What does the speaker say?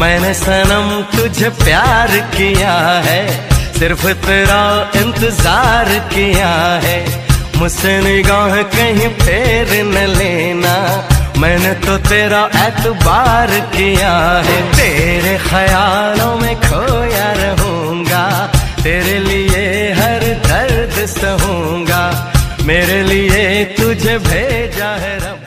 मैंने सनम तुझे प्यार किया है, सिर्फ तेरा इंतजार किया है। मुझसे निगाह कहीं फेर न लेना, मैंने तो तेरा एतबार किया है। तेरे ख्यालों में खोया रहूंगा, तेरे लिए हर दर्द सहूंगा। मेरे लिए तुझे भेजा है रब।